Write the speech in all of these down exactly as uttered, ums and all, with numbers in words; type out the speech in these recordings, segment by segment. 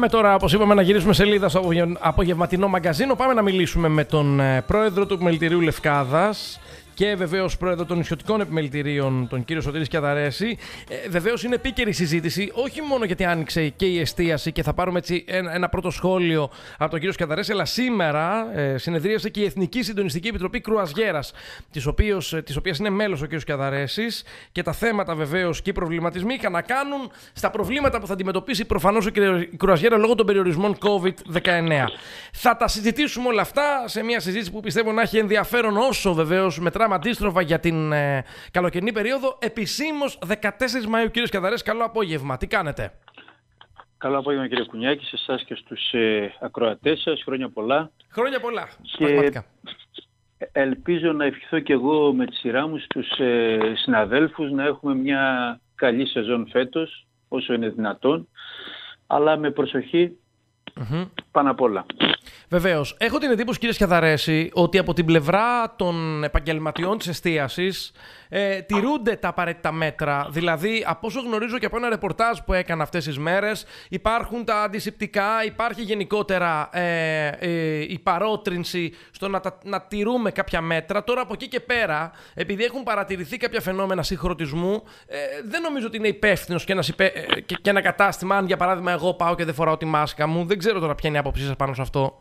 Με τώρα, όπως είπαμε, να γυρίσουμε σελίδα στο απογευματινό μαγκαζίνο. Πάμε να μιλήσουμε με τον πρόεδρο του Επιμελητηρίου Λευκάδας και βεβαίως πρόεδρο των νησιωτικών επιμελητηρίων, τον κύριο Σωτήρη Σκιαδαρέση. Ε, βεβαίως είναι επίκαιρη συζήτηση, όχι μόνο γιατί άνοιξε και η εστίαση και θα πάρουμε έτσι ένα, ένα πρώτο σχόλιο από τον κύριο Σκιαδαρέση, αλλά σήμερα ε, συνεδρίασε και η Εθνική Συντονιστική Επιτροπή Κρουαζιέρας, της οποίας, της οποίας είναι μέλος ο κύριος Σκιαδαρέσης, και τα θέματα βεβαίως και οι προβληματισμοί είχαν να κάνουν στα προβλήματα που θα αντιμετωπίσει προφανώς η κρουαζιέρα λόγω των περιορισμών κόβιντ δεκαεννέα. Θα τα συζητήσουμε όλα αυτά σε μια συζήτηση που πιστεύω να έχει ενδιαφέρον, όσο βεβαίως μετράμε αντίστροφα για την ε, καλοκαιρινή περίοδο. Επισήμως δεκατέσσερις Μαΐου, κύριε Σκιαδαρέση, καλό απόγευμα. Τι κάνετε? Καλό απόγευμα, κύριε Κουνιάκη, σε εσάς και στους ε, ακροατές σας. Χρόνια πολλά. Χρόνια πολλά, και πραγματικά. Ελπίζω να ευχηθώ και εγώ με τη σειρά μου στους ε, συναδέλφους να έχουμε μια καλή σεζόν φέτος, όσο είναι δυνατόν, αλλά με προσοχή mm-hmm. πάνω απ' όλα. Βεβαίως. Έχω την εντύπωση, κύριε Σκιαδαρέση, ότι από την πλευρά των επαγγελματιών της εστίασης ε, τηρούνται τα απαραίτητα μέτρα. Δηλαδή, από όσο γνωρίζω και από ένα ρεπορτάζ που έκανα αυτές τις μέρες, υπάρχουν τα αντισηπτικά, υπάρχει γενικότερα ε, ε, η παρότρινση στο να, τα, να τηρούμε κάποια μέτρα. Τώρα, από εκεί και πέρα, επειδή έχουν παρατηρηθεί κάποια φαινόμενα συγχρονισμού, ε, δεν νομίζω ότι είναι υπεύθυνος και, ένας υπέ, ε, και, και ένα κατάστημα. Αν, για παράδειγμα, εγώ πάω και δεν φοράω τη μάσκα μου, δεν ξέρω τώρα ποια είναι η άποψή σας πάνω σε αυτό.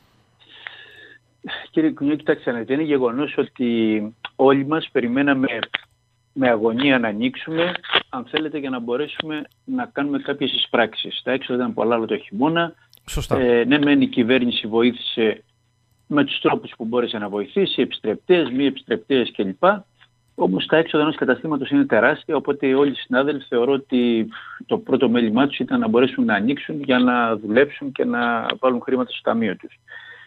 Κύριε Κουνιό, κοιτάξτε, είναι γεγονός ότι όλοι μας περιμέναμε με αγωνία να ανοίξουμε, αν θέλετε, για να μπορέσουμε να κάνουμε κάποιες εισπράξεις. Τα έξοδα ήταν πολλά άλλο το χειμώνα. Σωστά. Ε, ναι, μεν η κυβέρνηση βοήθησε με τους τρόπους που μπόρεσε να βοηθήσει, επιστρεπτές, μη επιστρεπτές κλπ. Όμως τα έξοδα ενός καταστήματος είναι τεράστια, οπότε όλοι οι συνάδελφοι θεωρώ ότι το πρώτο μέλημά τους ήταν να μπορέσουν να ανοίξουν για να δουλέψουν και να βάλουν χρήματα στο ταμείο τους.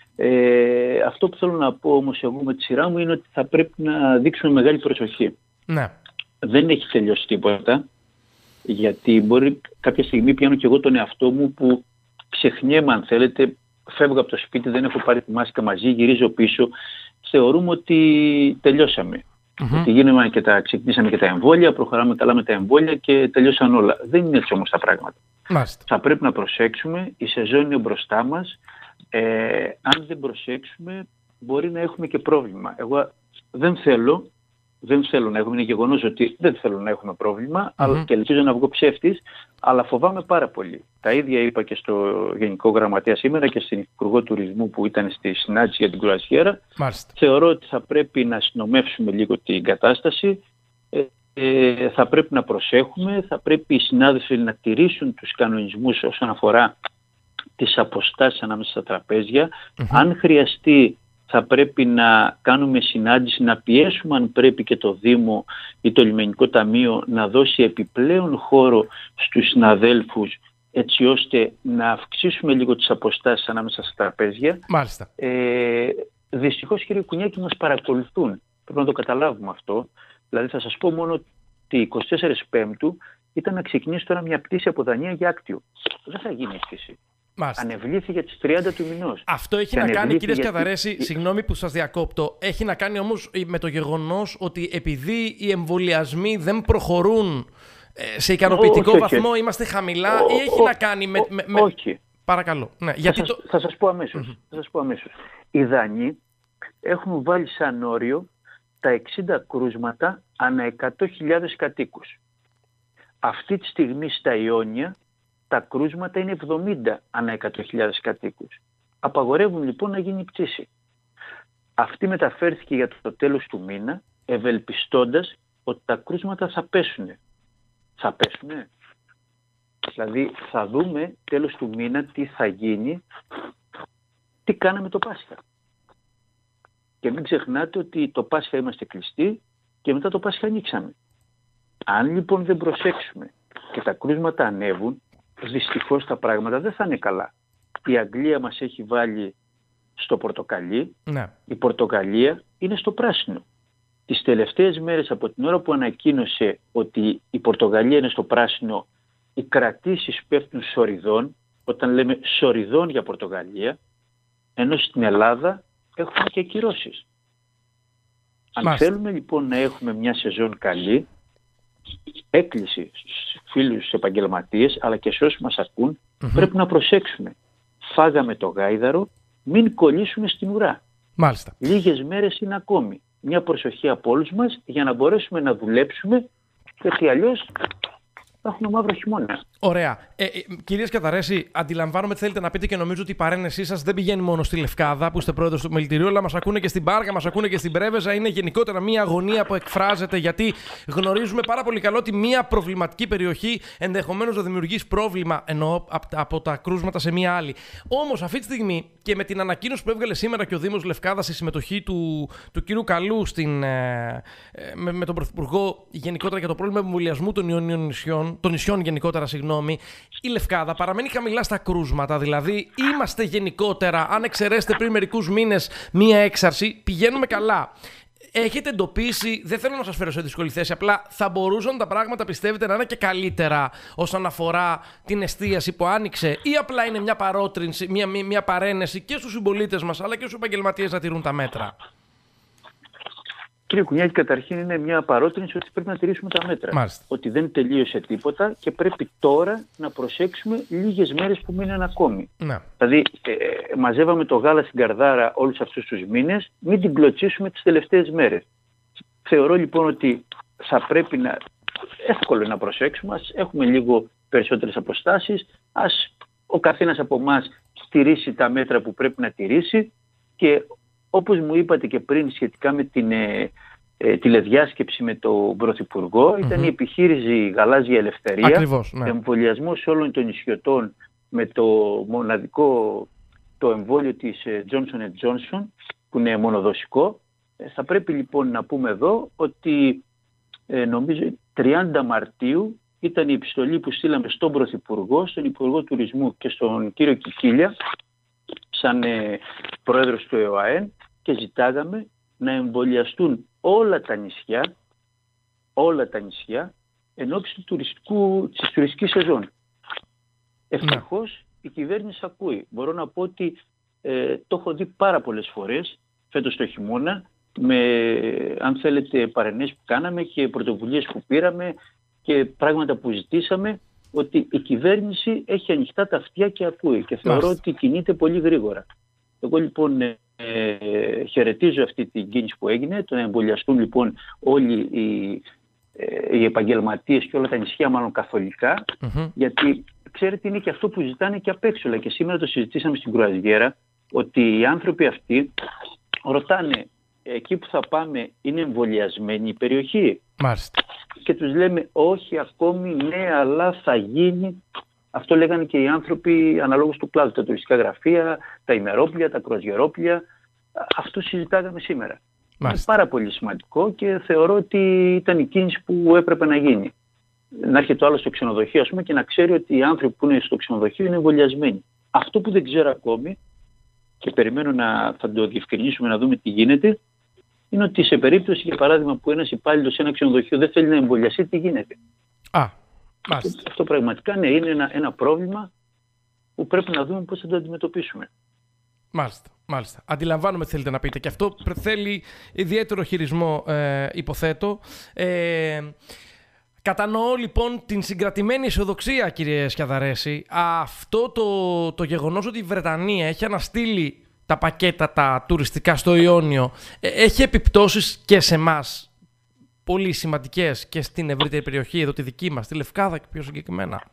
Ε, αυτό που θέλω να πω όμως εγώ με τη σειρά μου είναι ότι θα πρέπει να δείξουμε μεγάλη προσοχή. Ναι. Δεν έχει τελειώσει τίποτα, γιατί μπορεί κάποια στιγμή πιάνω και εγώ τον εαυτό μου που ξεχνιέμαι, αν θέλετε, φεύγω από το σπίτι, δεν έχω πάρει τη μάσκα μαζί, γυρίζω πίσω, θεωρούμε ότι τελειώσαμε. Mm-hmm. Ότι γίναμε και τα, ξεκινήσαμε και τα εμβόλια, προχωράμε καλά με τα εμβόλια και τελειώσαν όλα. Δεν είναι έτσι όμως τα πράγματα. Μάλιστα. Θα πρέπει να προσέξουμε, η σεζόν είναι μπροστά μας. Ε, αν δεν προσέξουμε μπορεί να έχουμε και πρόβλημα. Εγώ δεν θέλω, δεν θέλω να έχουμε, είναι γεγονός ότι δεν θέλω να έχουμε πρόβλημα, mm-hmm. αλλά, και ελπίζω να βγω ψεύτης, αλλά φοβάμαι πάρα πολύ. Τα ίδια είπα και στο Γενικό Γραμματέα σήμερα και στην Υπουργό Τουρισμού που ήταν στη συνάντηση για την κρουαζιέρα. Μάλιστα. Θεωρώ ότι θα πρέπει να συνομεύσουμε λίγο την κατάσταση, ε, ε, θα πρέπει να προσέχουμε, θα πρέπει οι συνάδελφοι να τηρήσουν τους κανονισμούς όσον αφορά τις αποστάσεις ανάμεσα στα τραπέζια. Mm-hmm. Αν χρειαστεί θα πρέπει να κάνουμε συνάντηση, να πιέσουμε αν πρέπει και το Δήμο ή το Λιμενικό Ταμείο να δώσει επιπλέον χώρο στους συναδέλφους, έτσι ώστε να αυξήσουμε λίγο τις αποστάσεις ανάμεσα στα τραπέζια. Μάλιστα. Ε, δυστυχώς, κύριε Κουνιάκη, μας παρακολουθούν. Πρέπει να το καταλάβουμε αυτό. Δηλαδή θα σας πω μόνο ότι εικοστή τέταρτη Πέμπτου ήταν να ξεκινήσει τώρα μια πτήση από Δανία για Άκτιο. Δεν θα γίνει η πτήση. Μάλιστα. Ανεβλήθηκε τις τριάντα του μηνός. Αυτό έχει να κάνει, κύριε Σκιαδαρέση, γιατί... συγγνώμη που σας διακόπτω, έχει να κάνει όμως με το γεγονός ότι επειδή οι εμβολιασμοί δεν προχωρούν σε ικανοποιητικό όχι, βαθμό, όχι. Είμαστε χαμηλά, ο, ή έχει ο, να κάνει με... με, με... Όχι. Παρακαλώ. Ναι, θα, γιατί σας, το... θα σας πω αμέσως. Mm-hmm. Θα σας πω αμέσως. Οι Δανείοι έχουν βάλει σαν όριο τα εξήντα κρούσματα ανά εκατό χιλιάδες κατοίκους. Αυτή τη στιγμή στα Ιόνια τα κρούσματα είναι εβδομήντα ανά εκατό χιλιάδες κατοίκους. Απαγορεύουν λοιπόν να γίνει πτήση. Αυτή μεταφέρθηκε για το τέλος του μήνα, ευελπιστώντας ότι τα κρούσματα θα πέσουν. Θα πέσουνε. Δηλαδή θα δούμε τέλος του μήνα τι θα γίνει, τι κάναμε το Πάσχα. Και μην ξεχνάτε ότι το Πάσχα είμαστε κλειστοί και μετά το Πάσχα ανοίξαμε. Αν λοιπόν δεν προσέξουμε και τα κρούσματα ανέβουν, δυστυχώς τα πράγματα δεν θα είναι καλά. Η Αγγλία μας έχει βάλει στο πορτοκαλί, ναι. Η Πορτογαλία είναι στο πράσινο. Τις τελευταίες μέρες από την ώρα που ανακοίνωσε ότι η Πορτογαλία είναι στο πράσινο, οι κρατήσεις πέφτουν σοριδών, όταν λέμε σοριδών για Πορτογαλία, ενώ στην Ελλάδα έχουμε και κυρώσεις. Αν Μάλιστα. θέλουμε λοιπόν να έχουμε μια σεζόν καλή, έκκληση στους φίλους επαγγελματίες αλλά και σε όσους μας ακούν, mm-hmm. πρέπει να προσέξουμε. Φάγαμε το γάιδαρο, μην κολλήσουμε στην ουρά. Μάλιστα. Λίγες μέρες είναι ακόμη. Μια προσοχή από όλους μας για να μπορέσουμε να δουλέψουμε, γιατί αλλιώς θα έχουμε μαύρο χειμώνα. Ωραία. Ε, ε, κυρία Σκιαδαρέση, αντιλαμβάνομαι τι θέλετε να πείτε και νομίζω ότι η παρένεσή σας δεν πηγαίνει μόνο στη Λευκάδα, που είστε πρόεδρος του επιμελητηρίου, αλλά μας ακούνε και στην Πάργα, μας ακούνε και στην Πρέβεζα. Είναι γενικότερα μια αγωνία που εκφράζεται, γιατί γνωρίζουμε πάρα πολύ καλό ότι μια προβληματική περιοχή ενδεχομένως να δημιουργήσει πρόβλημα, εννοώ από τα κρούσματα σε μια άλλη. Όμως αυτή τη στιγμή και με την ανακοίνωση που έβγαλε σήμερα και ο Δήμος Λευκάδας, η συμμετοχή του, του κ. Καλού στην, ε, με, με τον Πρωθυπουργό γενικότερα για το πρόβλημα εμβολιασμού των Ιωνίων νησιών, των νησιών γενικότερα, συγγνώμη, η Λευκάδα παραμένει χαμηλά στα κρούσματα. Δηλαδή, είμαστε γενικότερα, αν εξαιρέσετε πριν μερικούς μήνες μία έξαρση, πηγαίνουμε καλά. Έχετε εντοπίσει, δεν θέλω να σας φέρω σε δύσκολη θέση, απλά θα μπορούσαν τα πράγματα, πιστεύετε, να είναι και καλύτερα όσον αφορά την εστίαση που άνοιξε, ή απλά είναι μια παρότρινση, μια, μια, μια παρένεση και στους συμπολίτες μας αλλά και στους επαγγελματίες να τηρούν τα μέτρα? Κύριε Κουνιάκη, καταρχήν είναι μια παρότρινση ότι πρέπει να τηρήσουμε τα μέτρα. Μάλιστα. Ότι δεν τελείωσε τίποτα και πρέπει τώρα να προσέξουμε λίγες μέρες που μείνουν ακόμη. Ναι. Δηλαδή, ε, μαζεύαμε το γάλα στην καρδάρα όλους αυτούς τους μήνες, μην την κλωτσίσουμε τις τελευταίες μέρες. Θεωρώ λοιπόν ότι θα πρέπει να, εύκολο να προσέξουμε, ας έχουμε λίγο περισσότερες αποστάσεις, ας ο καθένας από εμάς στηρίσει τα μέτρα που πρέπει να τηρήσει και όπως μου είπατε και πριν σχετικά με την ε, ε, τηλεδιάσκεψη με τον Πρωθυπουργό, mm-hmm. ήταν η επιχείρηση Γαλάζια Ελευθερία, Ακριβώς, ναι. εμβολιασμός όλων των νησιωτών με το μοναδικό το εμβόλιο της ε, Johnson εντ Johnson, που είναι μονοδοσικό. Ε, θα πρέπει λοιπόν να πούμε εδώ ότι ε, νομίζω τριάντα Μαρτίου ήταν η επιστολή που στείλαμε στον Πρωθυπουργό, στον Υπουργό Τουρισμού και στον κύριο Κικίλια, σαν ε, πρόεδρος του ΕΟΑΕΝ, και ζητάγαμε να εμβολιαστούν όλα τα νησιά, όλα τα νησιά, εν ώψη του τουριστικού, της τουριστικής σεζόν. Ευτυχώς η κυβέρνηση ακούει. Μπορώ να πω ότι ε, το έχω δει πάρα πολλές φορές φέτος το χειμώνα, με, αν θέλετε, παρενέσεις που κάναμε και πρωτοβουλίες που πήραμε και πράγματα που ζητήσαμε, ότι η κυβέρνηση έχει ανοιχτά τα αυτιά και ακούει και θεωρώ Μάλιστα. ότι κινείται πολύ γρήγορα. Εγώ λοιπόν ε, ε, χαιρετίζω αυτή την κίνηση που έγινε, το να εμβολιαστούν λοιπόν όλοι οι, ε, οι επαγγελματίες και όλα τα νησιά μάλλον καθολικά, mm-hmm. γιατί ξέρετε είναι και αυτό που ζητάνε και απ' έξω, και σήμερα το συζητήσαμε στην Κρουαζιέρα, ότι οι άνθρωποι αυτοί ρωτάνε εκεί που θα πάμε είναι εμβολιασμένη η περιοχή. Μάλιστα. Και τους λέμε όχι ακόμη, ναι, αλλά θα γίνει. Αυτό λέγανε και οι άνθρωποι αναλόγως του κλάδου, τα τουριστικά γραφεία, τα ημερόπλια, τα κρουαζιερόπλια. Αυτό συζητάγαμε σήμερα. Μάλιστα. Είναι πάρα πολύ σημαντικό και θεωρώ ότι ήταν η κίνηση που έπρεπε να γίνει. Να έρχεται το άλλο στο ξενοδοχείο, ας πούμε, και να ξέρει ότι οι άνθρωποι που είναι στο ξενοδοχείο είναι εμβολιασμένοι. Αυτό που δεν ξέρω ακόμη και περιμένω να θα το διευκρινίσουμε, να δούμε τι γίνεται, είναι ότι σε περίπτωση, για παράδειγμα, που ένας υπάλληλος σε ένα ξενοδοχείο δεν θέλει να εμβολιαστεί, τι γίνεται. Α, μάλιστα. Αυτό, αυτό πραγματικά ναι, είναι ένα, ένα πρόβλημα που πρέπει να δούμε πώς θα το αντιμετωπίσουμε. Μάλιστα, μάλιστα. Αντιλαμβάνομαι τι θέλετε να πείτε και αυτό θέλει ιδιαίτερο χειρισμό, ε, υποθέτω. Ε, Κατανοώ λοιπόν την συγκρατημένη αισιοδοξία, κύριε Σκιαδαρέση. Αυτό το, το γεγονός ότι η Βρετανία έχει αναστείλει τα πακέτα τα τουριστικά στο Ιόνιο έχει επιπτώσεις και σε εμάς πολύ σημαντικές και στην ευρύτερη περιοχή, εδώ τη δική μας, τη Λευκάδα και πιο συγκεκριμένα?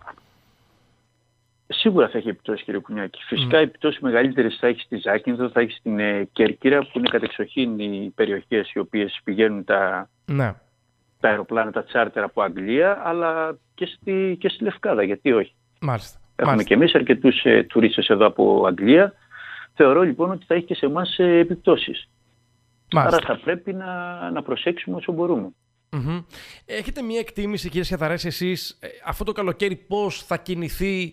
Σίγουρα θα έχει επιπτώσεις, κύριε Κουνιάκη. Φυσικά mm. οι επιπτώσεις μεγαλύτερες θα έχει στη Ζάκυνθο, θα έχει στην ε, Κέρκυρα, που είναι κατεξοχήν οι περιοχές οι οποίες πηγαίνουν τα, ναι. τα αεροπλάνα, τα τσάρτερ από Αγγλία, αλλά και στη, και στη Λευκάδα, γιατί όχι. Μάλιστα. Έχουμε Μάλιστα. και εμείς αρκετούς ε, τουρίστες εδώ από Αγγλία. Θεωρώ λοιπόν ότι θα έχει και σε εμάς ε, επιπτώσεις. Μάλιστα. Άρα θα πρέπει να, να προσέξουμε όσο μπορούμε. Mm-hmm. Έχετε μία εκτίμηση, κύριε Σκιαδαρέση, εσείς αυτό το καλοκαίρι πώς θα κινηθεί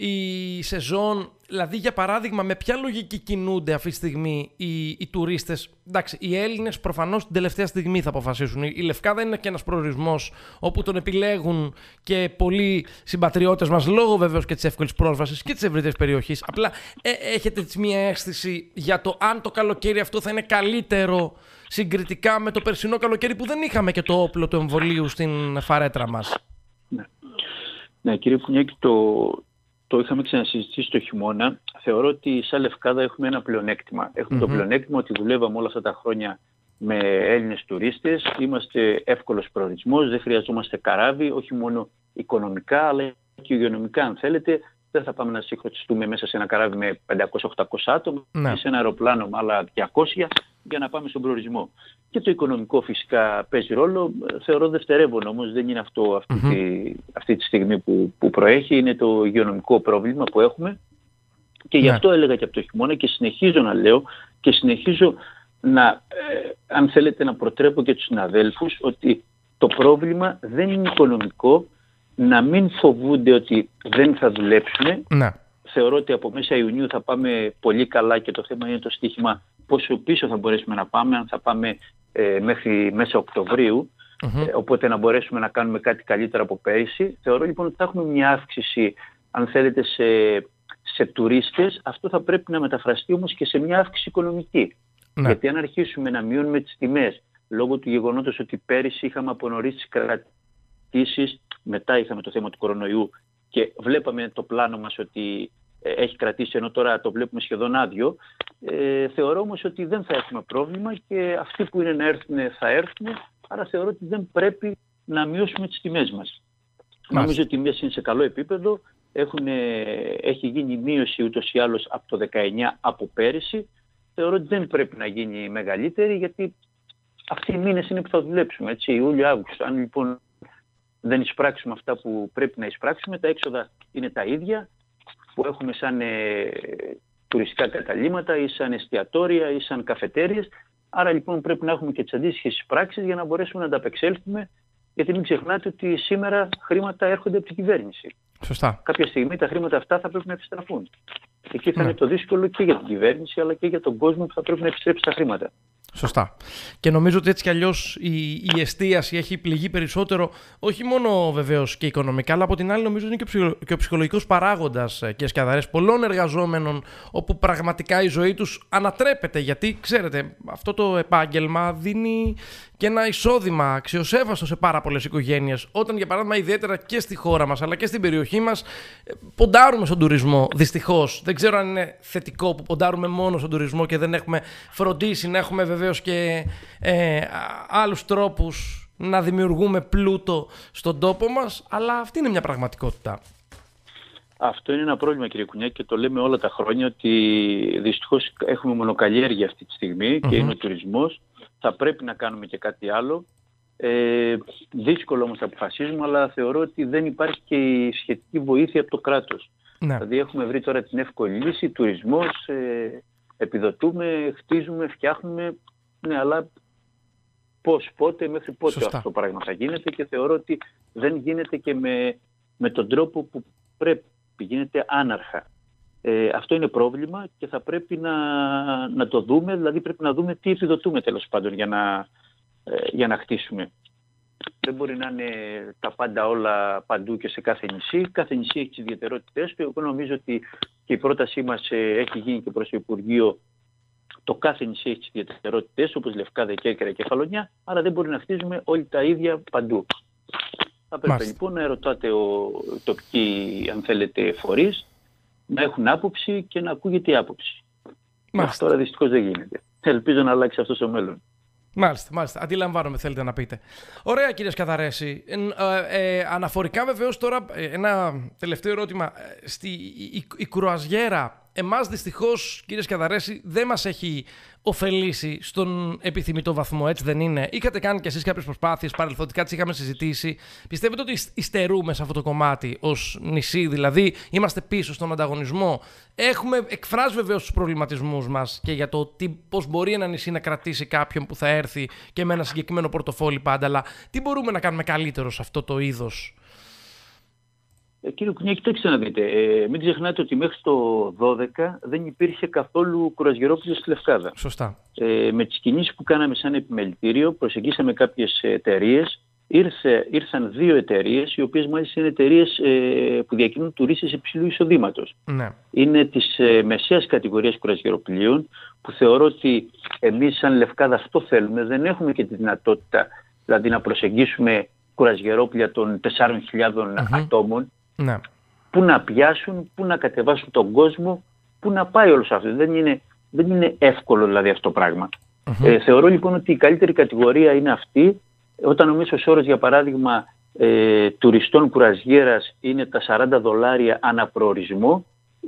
η σεζόν? Δηλαδή, για παράδειγμα, με ποια λογική κινούνται αυτή τη στιγμή οι, οι τουρίστες? Εντάξει, οι Έλληνες προφανώς την τελευταία στιγμή θα αποφασίσουν. Η Λευκάδα είναι και ένας προορισμός όπου τον επιλέγουν και πολλοί συμπατριώτες μας, λόγω βεβαίως και της εύκολης πρόσβασης και της ευρύτερης περιοχής. Απλά ε, έχετε μία αίσθηση για το αν το καλοκαίρι αυτό θα είναι καλύτερο συγκριτικά με το περσινό καλοκαίρι που δεν είχαμε και το όπλο του εμβολίου στην φαρέτρα μας? Ναι, ναι, κύριε Κουνιάκη, το... το είχαμε ξανασυζητήσει το χειμώνα. Θεωρώ ότι σαν Λευκάδα έχουμε ένα πλεονέκτημα. Έχουμε mm-hmm. το πλεονέκτημα ότι δουλεύαμε όλα αυτά τα χρόνια με Έλληνες τουρίστες. Είμαστε εύκολος προορισμός, δεν χρειαζόμαστε καράβι, όχι μόνο οικονομικά αλλά και υγειονομικά αν θέλετε. Δεν θα πάμε να συγχρονιστούμε μέσα σε ένα καράβι με πεντακόσια οχτακόσια άτομα ναι. ή σε ένα αεροπλάνο με άλλα διακόσια για να πάμε στον προορισμό. Και το οικονομικό φυσικά παίζει ρόλο. Θεωρώ δευτερεύον όμως, δεν είναι αυτό αυτή, mm-hmm. τη, αυτή τη στιγμή που, που προέχει. Είναι το υγειονομικό πρόβλημα που έχουμε. Και γι' ναι. αυτό έλεγα και από το χειμώνα και συνεχίζω να λέω και συνεχίζω να, ε, αν θέλετε, να προτρέπω και τους συναδέλφους ότι το πρόβλημα δεν είναι οικονομικό. Να μην φοβούνται ότι δεν θα δουλέψουν. Ναι. Θεωρώ ότι από μέσα Ιουνίου θα πάμε πολύ καλά και το θέμα είναι το στοίχημα πόσο πίσω θα μπορέσουμε να πάμε, αν θα πάμε ε, μέχρι μέσα Οκτωβρίου, mm-hmm. ε, οπότε να μπορέσουμε να κάνουμε κάτι καλύτερα από πέρυσι. Θεωρώ λοιπόν ότι θα έχουμε μια αύξηση, αν θέλετε, σε, σε τουρίστες. Αυτό θα πρέπει να μεταφραστεί όμως και σε μια αύξηση οικονομική. Ναι. Γιατί αν αρχίσουμε να μειώνουμε τις τιμές, λόγω του γεγονότος ότι πέρυσι είχαμε από νωρίς τις κρατήσεις, μετά είχαμε το θέμα του κορονοϊού και βλέπαμε το πλάνο μας ότι ε, έχει κρατήσει, ενώ τώρα το βλέπουμε σχεδόν άδειο. Ε, θεωρώ όμως ότι δεν θα έχουμε πρόβλημα και αυτοί που είναι να έρθουν θα έρθουν, άρα θεωρώ ότι δεν πρέπει να μειώσουμε τις τιμές μας. Μάλιστα. Νομίζω ότι οι τιμές είναι σε καλό επίπεδο, έχουν, έχει γίνει μείωση ούτως ή άλλως από το δεκαεννιά από πέρυσι. Θεωρώ ότι δεν πρέπει να γίνει μεγαλύτερη γιατί αυτοί οι μήνες είναι που θα δουλέψουμε, έτσι, Ιούλιο-Αύγουστο. Αν λοιπόν δεν εισπράξουμε αυτά που πρέπει να εισπράξουμε, τα έξοδα είναι τα ίδια που έχουμε σαν ε, τουριστικά καταλύματα ή σαν εστιατόρια ή σαν καφετέριες. Άρα λοιπόν πρέπει να έχουμε και τις αντίστοιχες πράξεις για να μπορέσουμε να ανταπεξέλθουμε, γιατί μην ξεχνάτε ότι σήμερα χρήματα έρχονται από την κυβέρνηση. Σωστά. Κάποια στιγμή τα χρήματα αυτά θα πρέπει να επιστραφούν. Εκεί θα ναι. είναι το δύσκολο και για την κυβέρνηση αλλά και για τον κόσμο που θα πρέπει να επιστρέψει τα χρήματα. Σωστά. Και νομίζω ότι έτσι κι αλλιώς η, η εστίαση έχει πληγεί περισσότερο, όχι μόνο βεβαίως και οικονομικά, αλλά από την άλλη νομίζω είναι και ο, ψυχο, και ο ψυχολογικός παράγοντας, κύριε Σκιαδαρές, πολλών εργαζόμενων, όπου πραγματικά η ζωή τους ανατρέπεται. Γιατί, ξέρετε, αυτό το επάγγελμα δίνει και ένα εισόδημα αξιοσέβαστο σε πάρα πολλές οικογένειες. Όταν, για παράδειγμα, ιδιαίτερα και στη χώρα μας, αλλά και στην περιοχή μας, ποντάρουμε στον τουρισμό. Δυστυχώς. Δεν ξέρω αν είναι θετικό που ποντάρουμε μόνο στον τουρισμό και δεν έχουμε φροντίσει να έχουμε βεβαίως και ε, άλλους τρόπους να δημιουργούμε πλούτο στον τόπο μας, αλλά αυτή είναι μια πραγματικότητα. Αυτό είναι ένα πρόβλημα, κύριε Κουνιάκη, και το λέμε όλα τα χρόνια ότι δυστυχώς έχουμε μονοκαλλιέργεια αυτή τη στιγμή mm-hmm. και είναι ο τουρισμός. Θα πρέπει να κάνουμε και κάτι άλλο. Ε, δύσκολο όμως να αποφασίζουμε, αλλά θεωρώ ότι δεν υπάρχει και η σχετική βοήθεια από το κράτος. Ναι. Δηλαδή έχουμε βρει τώρα την εύκολη λύση, τουρισμός, ε, επιδοτούμε, χτίζουμε, φτιάχνουμε, ναι, αλλά πώς, πότε, μέχρι πότε Σωστά. Αυτό το πράγμα θα γίνεται και θεωρώ ότι δεν γίνεται και με, με τον τρόπο που πρέπει, γίνεται άναρχα. Ε, αυτό είναι πρόβλημα και θα πρέπει να, να το δούμε, δηλαδή πρέπει να δούμε τι επιδοτούμε τέλος πάντων για να, ε, για να χτίσουμε. Δεν μπορεί να είναι τα πάντα όλα παντού και σε κάθε νησί. Κάθε νησί έχει τις ιδιαιτερότητες του. Εγώ νομίζω ότι και η πρότασή μας ε, έχει γίνει και προς το Υπουργείο. Το κάθε νησί έχει τις ιδιαιτερότητες, όπως Λευκάδα, Κέρκυρα και Κεφαλονιά, άρα δεν μπορεί να χτίζουμε όλοι τα ίδια παντού. Θα πρέπει Μάλιστα. λοιπόν να ερωτάτε ο τοπικοί, αν θέλετε, φορείς, να έχουν άποψη και να ακούγεται η άποψη. Μάλιστα. Τώρα δυστυχώς δεν γίνεται. Ελπίζω να αλλάξει αυτό στο μέλλον. Μάλιστα, μάλιστα. Αντιλαμβάνομαι, θέλετε να πείτε. Ωραία, κύριε Σκιαδαρέση. Ε, ε, αναφορικά βεβαίως τώρα, ένα τελευταίο ερώτημα. Στη, η, η, η κρουαζιέρα, εμάς δυστυχώς, κύριε Σκιαδαρέση, δεν μας έχει ωφελήσει στον επιθυμητό βαθμό, έτσι δεν είναι? Είχατε κάνει κι εσείς κάποιες προσπάθειες παρελθοντικά, τις είχαμε συζητήσει. Πιστεύετε ότι υστερούμε σε αυτό το κομμάτι ως νησί, δηλαδή είμαστε πίσω στον ανταγωνισμό? Έχουμε εκφράσει βεβαίως τους προβληματισμούς μας και για το τι, πώς μπορεί ένα νησί να κρατήσει κάποιον που θα έρθει και με ένα συγκεκριμένο πορτοφόλι πάντα, αλλά τι μπορούμε να κάνουμε καλύτερο σε αυτό το είδος? Ε, κύριε Κουνιάκη, κοιτάξτε να δείτε. Ε, μην ξεχνάτε ότι μέχρι το δώδεκα δεν υπήρχε καθόλου κρουαζιερόπλαιο στη Λευκάδα. Σωστά. Ε, με τις κινήσεις που κάναμε σαν επιμελητήριο, προσεγγίσαμε κάποιες εταιρείες. Ήρθε, ήρθαν δύο εταιρείες, οι οποίες μάλιστα είναι εταιρείες ε, που διακινούν τουρίστες υψηλού εισοδήματος. Ναι. Είναι της ε, μεσαίας κατηγορίας κρουαζιεροπλοίων, που θεωρώ ότι εμείς σαν Λευκάδα αυτό θέλουμε. Δεν έχουμε και τη δυνατότητα δηλαδή να προσεγγίσουμε κρουαζιερόπλια των τεσσάρων χιλιάδων mm-hmm. ατόμων. Ναι. πού να πιάσουν, πού να κατεβάσουν τον κόσμο, πού να πάει όλο αυτό. Δεν είναι, δεν είναι εύκολο δηλαδή αυτό το πράγμα. Mm-hmm. Ε, θεωρώ λοιπόν ότι η καλύτερη κατηγορία είναι αυτή. Όταν ο μέσος όρος, για παράδειγμα, ε, τουριστών κουραζιέρας είναι τα σαράντα δολάρια ανά προορισμό,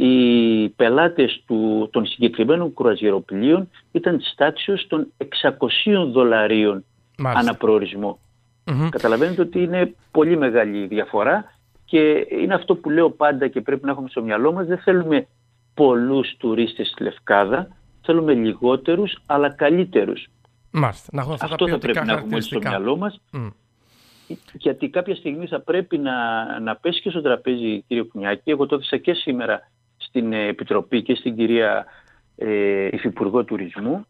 οι πελάτες του, των συγκεκριμένων κουραζιεροπλοίων ήταν της τάξης των εξακοσίων δολαρίων ανά προορισμό. Mm-hmm. Καταλαβαίνετε ότι είναι πολύ μεγάλη διαφορά και είναι αυτό που λέω πάντα και πρέπει να έχουμε στο μυαλό μας. Δεν θέλουμε πολλούς τουρίστες στη Λευκάδα, θέλουμε λιγότερους αλλά καλύτερους. Μάλιστα. Να έχουμε αυτά αυτό τα θα πρέπει να έχουμε στο μυαλό μας. Mm. Γιατί κάποια στιγμή θα πρέπει να, να πέσει και στο τραπέζι, κύριε Κουνιάκη. Εγώ το έθεσα και σήμερα στην Επιτροπή και στην κυρία ε, Υφυπουργό Τουρισμού,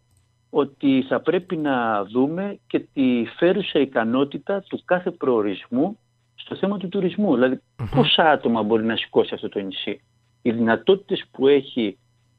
ότι θα πρέπει να δούμε και τη φέρουσα ικανότητα του κάθε προορισμού στο θέμα του τουρισμού. Δηλαδή mm-hmm. πόσα άτομα μπορεί να σηκώσει αυτό το νησί. Οι δυνατότητες που έχει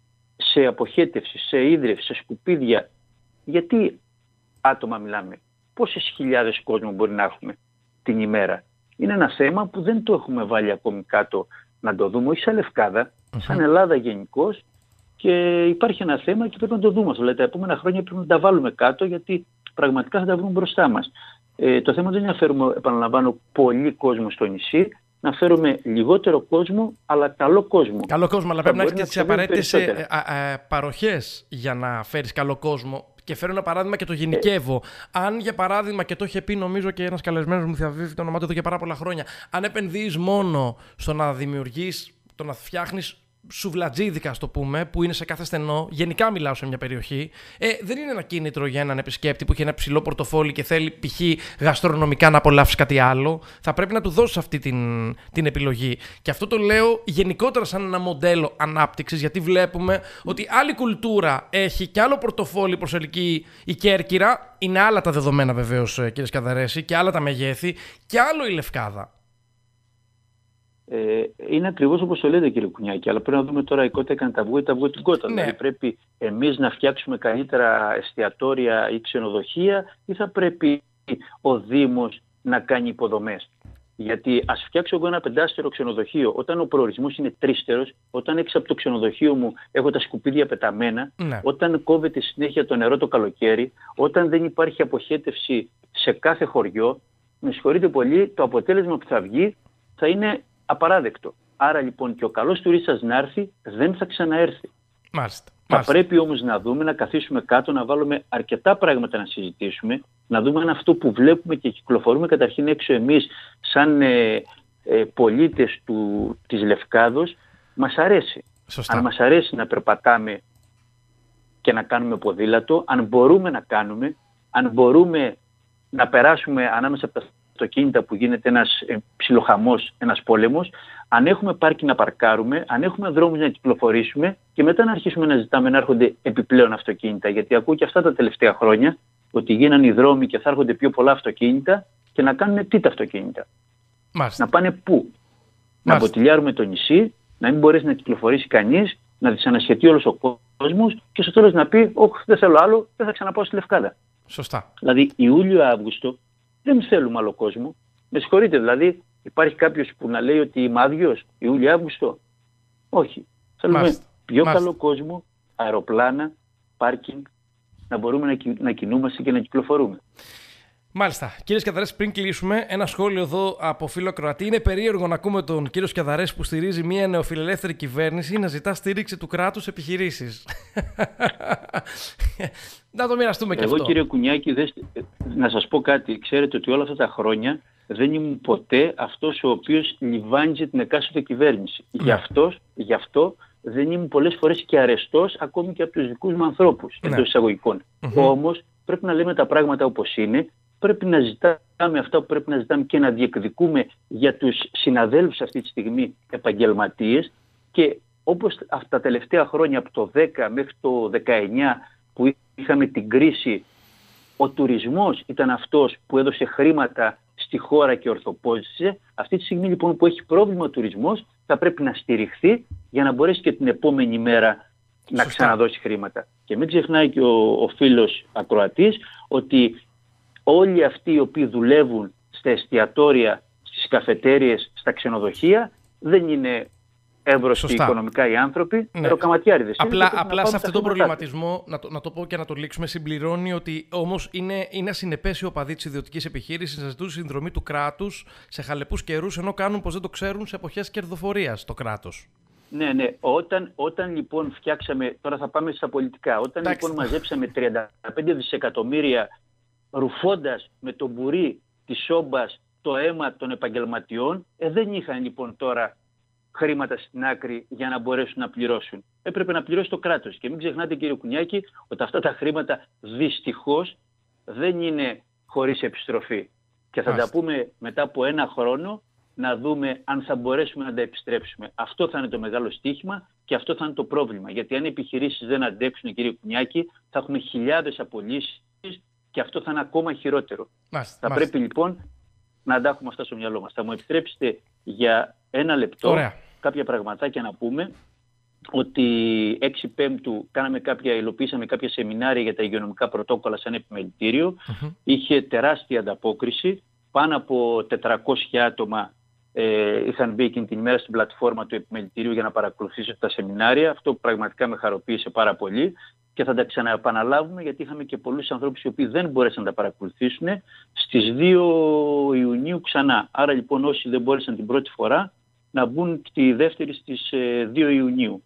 σε αποχέτευση, σε ίδρυυση, σε σκουπίδια. Γιατί άτομα μιλάμε, πόσες χιλιάδες κόσμο μπορεί να έχουμε την ημέρα. Είναι ένα θέμα που δεν το έχουμε βάλει ακόμη κάτω να το δούμε, όχι σαν Λευκάδα, uh-huh. σαν Ελλάδα γενικώς, και υπάρχει ένα θέμα και πρέπει να το δούμε. Δηλαδή τα επόμενα χρόνια πρέπει να τα βάλουμε κάτω, γιατί πραγματικά θα τα βρούμε μπροστά μας. Ε, το θέμα δεν είναι να φέρουμε, επαναλαμβάνω, πολύ κόσμο στο νησί, να φέρουμε λιγότερο κόσμο, αλλά καλό κόσμο. Καλό κόσμο, αλλά πρέπει να έχεις και τις απαραίτητες ε, ε, ε, παροχές για να φέρεις καλό κόσμο. Και φέρω ένα παράδειγμα και το γενικεύω. Ε. Αν για παράδειγμα, και το είχε πει νομίζω και ένας καλεσμένος μου, διαβίβει το όνομά του εδώ και πάρα πολλά χρόνια, αν επενδύεις μόνο στο να δημιουργείς, το να φτιάχνεις σουβλατζίδικα, ας το πούμε, που είναι σε κάθε στενό, γενικά μιλάω σε μια περιοχή, ε, δεν είναι ένα κίνητρο για έναν επισκέπτη που έχει ένα ψηλό πορτοφόλι και θέλει π.χ. γαστρονομικά να απολαύσει κάτι άλλο. Θα πρέπει να του δώσεις αυτή την, την επιλογή. Και αυτό το λέω γενικότερα σαν ένα μοντέλο ανάπτυξης, γιατί βλέπουμε ότι άλλη κουλτούρα έχει και άλλο πορτοφόλι προσελκύει η Κέρκυρα. Είναι άλλα τα δεδομένα βεβαίως, κύριε Σκιαδαρέση, και άλλα τα μεγέθη, και άλλο η Λευκάδα. Ε, είναι ακριβώς όπως το λέτε, κύριε Κουνιάκη, αλλά πρέπει να δούμε τώρα η κότα έκανε τα αυγό ή τα αυγό την κότα. Ναι. Δηλαδή πρέπει εμείς να φτιάξουμε καλύτερα εστιατόρια ή ξενοδοχεία, ή θα πρέπει ο Δήμος να κάνει υποδομές. Γιατί ας φτιάξω εγώ ένα πεντάστερο ξενοδοχείο, όταν ο προορισμός είναι τρίστερος, όταν έξω από το ξενοδοχείο μου έχω τα σκουπίδια πεταμένα, ναι. όταν κόβεται συνέχεια το νερό το καλοκαίρι, όταν δεν υπάρχει αποχέτευση σε κάθε χωριό, με συγχωρείτε πολύ, το αποτέλεσμα που θα βγει θα είναι απαράδεκτο. Άρα λοιπόν και ο καλός τουρίστας να έρθει δεν θα ξαναέρθει. Μάλιστα. Θα Μάλιστα. πρέπει όμως να δούμε, να καθίσουμε κάτω, να βάλουμε αρκετά πράγματα να συζητήσουμε, να δούμε αν αυτό που βλέπουμε και κυκλοφορούμε καταρχήν έξω εμείς σαν ε, ε, πολίτες του, της Λευκάδος μας αρέσει. Σωστά. Αν μας αρέσει να περπατάμε και να κάνουμε ποδήλατο, αν μπορούμε να κάνουμε, αν μπορούμε να περάσουμε ανάμεσα από τα αυτοκίνητα που γίνεται ένας ε, ψιλοχαμός, ένας πόλεμος, αν έχουμε πάρκι να παρκάρουμε, αν έχουμε δρόμους να κυκλοφορήσουμε και μετά να αρχίσουμε να ζητάμε να έρχονται επιπλέον αυτοκίνητα. Γιατί ακούω και αυτά τα τελευταία χρόνια ότι γίνανε οι δρόμοι και θα έρχονται πιο πολλά αυτοκίνητα και να κάνουν τι τα αυτοκίνητα. Μάλιστα. Να πάνε πού? Μάλιστα. Να αποτυλιάρουμε το νησί, να μην μπορέσει να κυκλοφορήσει κανείς, να δυσανασχετεί όλος ο κόσμος και στο τέλος να πει: όχι, δεν θέλω άλλο, δεν θα ξαναπάω στη Λευκάδα. Σωστά. Δηλαδή Ιούλιο-Αύγουστο δεν θέλουμε άλλο κόσμο. Με συγχωρείτε, δηλαδή υπάρχει κάποιος που να λέει ότι είμαι άδειος Ιούλιο-Αύγουστο? Όχι. Θέλουμε Μάλιστα. πιο Μάλιστα. καλό κόσμο, αεροπλάνα, πάρκινγκ, να μπορούμε να, κι, να κινούμαστε και να κυκλοφορούμε. Μάλιστα. Κύριε Σκιαδαρέση, πριν κλείσουμε, ένα σχόλιο εδώ από φίλο Κροατή. Είναι περίεργο να ακούμε τον κύριο Σκιαδαρέση που στηρίζει μια νεοφιλελεύθερη κυβέρνηση να ζητά στήριξη του κράτους επιχειρήσεις. Να το μοιραστούμε και Εγώ, αυτό. Εγώ, κύριε Κουνιάκη, δες, να σας πω κάτι. Ξέρετε ότι όλα αυτά τα χρόνια δεν ήμουν ποτέ αυτός ο οποίος λιβάνιζε την εκάστοτε κυβέρνηση. Mm. Γι' αυτό, γι' αυτό δεν ήμουν πολλές φορές και αρεστός ακόμη και από τους δικούς μου ανθρώπους, mm. εντός εισαγωγικών. Mm-hmm. Όμως πρέπει να λέμε τα πράγματα όπως είναι. Πρέπει να ζητάμε αυτά που πρέπει να ζητάμε και να διεκδικούμε για τους συναδέλφους αυτή τη στιγμή επαγγελματίες, και όπως αυτά τα τελευταία χρόνια από το δέκα μέχρι το δεκαεννιά που είχαμε την κρίση, ο τουρισμός ήταν αυτός που έδωσε χρήματα στη χώρα και ορθοπόδησε. Αυτή τη στιγμή λοιπόν που έχει πρόβλημα ο τουρισμός θα πρέπει να στηριχθεί για να μπορέσει και την επόμενη μέρα να ξαναδώσει χρήματα. Και μην ξεχνάει και ο, ο φίλος ακροατής ότι όλοι αυτοί οι οποίοι δουλεύουν στα εστιατόρια, στις καφετέριες, στα ξενοδοχεία, δεν είναι εύρωστοι οικονομικά οι άνθρωποι, ναι. Ροκαματιάριδες. Απλά, απλά σε αυτόν τον προβληματισμό, να το, να το πω και να το λήξουμε, συμπληρώνει ότι όμως είναι, είναι ασυνεπές οι οπαδοί της ιδιωτικής επιχείρησης να ζητούν συνδρομή του κράτους σε χαλεπούς καιρούς, ενώ κάνουν πως δεν το ξέρουν σε εποχές κερδοφορίας το κράτος. Ναι, ναι. Όταν, όταν λοιπόν φτιάξαμε, τώρα θα πάμε στα πολιτικά, όταν Τάξτε. λοιπόν μαζέψαμε τριάντα πέντε δισεκατομμύρια ρουφώντας με το μπουρί της σόμπας το αίμα των επαγγελματιών, ε, δεν είχαν λοιπόν τώρα χρήματα στην άκρη για να μπορέσουν να πληρώσουν. Έπρεπε να πληρώσει το κράτος. Και μην ξεχνάτε, κύριε Κουνιάκη, ότι αυτά τα χρήματα δυστυχώς δεν είναι χωρίς επιστροφή. Και θα Άστε. τα πούμε μετά από ένα χρόνο να δούμε αν θα μπορέσουμε να τα επιστρέψουμε. Αυτό θα είναι το μεγάλο στοίχημα και αυτό θα είναι το πρόβλημα. Γιατί αν οι επιχειρήσεις δεν αντέξουν, κύριε Κουνιάκη, θα έχουμε χιλιάδες απολύσεις και αυτό θα είναι ακόμα χειρότερο. Μάστε, θα μάστε. πρέπει λοιπόν να τα έχουμε αυτά στο μυαλό μας. Θα μου επιτρέψετε για ένα λεπτό Ωραία. κάποια πραγματάκια να πούμε ότι έξι Πέμπτου κάναμε κάποια, υλοποιήσαμε κάποια σεμινάρια για τα υγειονομικά πρωτόκολλα σαν επιμελητήριο. Mm-hmm. Είχε τεράστια ανταπόκριση. Πάνω από τετρακόσια άτομα ε, είχαν μπει εκείνη την ημέρα στην πλατφόρμα του επιμελητηρίου για να παρακολουθήσουν τα σεμινάρια. Αυτό πραγματικά με χαροποίησε πάρα πολύ και θα τα ξαναεπαναλάβουμε, γιατί είχαμε και πολλούς ανθρώπους οι οποίοι δεν μπόρεσαν να τα παρακολουθήσουν στις δύο Ιουνίου ξανά. Άρα λοιπόν όσοι δεν μπόρεσαν την πρώτη φορά να μπουν τη δεύτερη στις δύο Ιουνίου.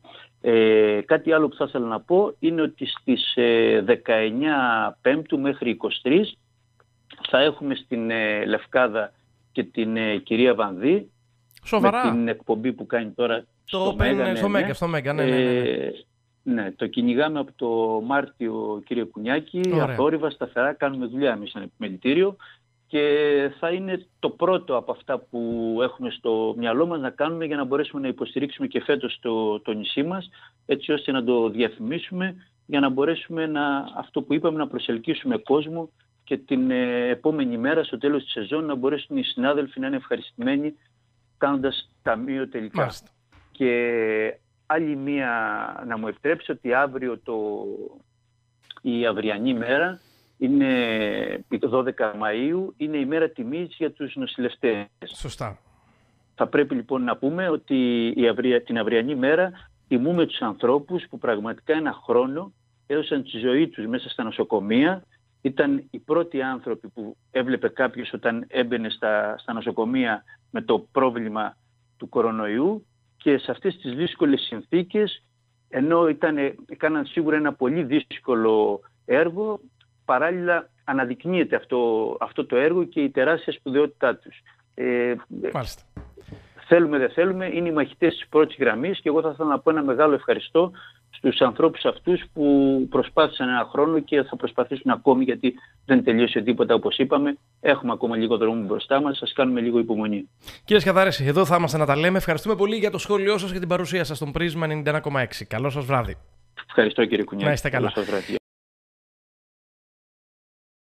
Ε, κάτι άλλο που θα ήθελα να πω είναι ότι στις δεκαεννιά Πέμπτου μέχρι είκοσι τρεις θα έχουμε στην ε, Λευκάδα και την ε, κυρία Βανδύ. Σοβαρά. Με την εκπομπή που κάνει τώρα το στο Μέγκα. Ναι, στο Μέγκα, στο Μέγκα, ναι, ναι, ναι, ναι. Ε, ναι, το κυνηγάμε από το Μάρτιο, κύριε Κουνιάκη, αθόρυβα, σταθερά, κάνουμε δουλειά εμείς σαν επιμελητήριο και θα είναι το πρώτο από αυτά που έχουμε στο μυαλό μας να κάνουμε για να μπορέσουμε να υποστηρίξουμε και φέτος το, το νησί μας, έτσι ώστε να το διαφημίσουμε, για να μπορέσουμε να, αυτό που είπαμε, να προσελκύσουμε κόσμο και την ε, επόμενη μέρα, στο τέλος της σεζόν, να μπορέσουν οι συνάδελφοι να είναι ευχαριστημένοι κάνοντας ταμείο τελικά. Μάλιστα. Και άλλη μία, να μου επιτρέψει ότι αύριο το, η αυριανή μέρα είναι δώδεκα Μαΐου, είναι η μέρα τιμής για τους νοσηλευτές. Σωστά. Θα πρέπει λοιπόν να πούμε ότι η αυρια, την αυριανή μέρα τιμούμε τους ανθρώπους που πραγματικά ένα χρόνο έδωσαν τη ζωή τους μέσα στα νοσοκομεία. Ήταν οι πρώτοι άνθρωποι που έβλεπε κάποιος όταν έμπαινε στα, στα νοσοκομεία με το πρόβλημα του κορονοϊού και σε αυτές τις δύσκολες συνθήκες, ενώ ήταν, έκαναν σίγουρα ένα πολύ δύσκολο έργο, παράλληλα αναδεικνύεται αυτό, αυτό το έργο και η τεράστια σπουδαιότητά τους. Ε, Μάλιστα. Θέλουμε δεν θέλουμε, είναι οι μαχητές της πρώτης γραμμής και εγώ θα ήθελα να πω ένα μεγάλο ευχαριστώ στους ανθρώπους αυτούς που προσπάθησαν ένα χρόνο και θα προσπαθήσουν ακόμη, γιατί δεν τελείωσε τίποτα όπως είπαμε. Έχουμε ακόμα λίγο δρόμο μπροστά μας, σας κάνουμε λίγο υπομονή. Κύριε Σκιαδαρέση, εδώ θα είμαστε να τα λέμε. Ευχαριστούμε πολύ για το σχόλιο σας και την παρουσία σας στον Πρίσμα ενενήντα ένα κόμμα έξι. Καλό σας βράδυ. Ευχαριστώ κύριε Κουνιάκη. Να είστε καλά.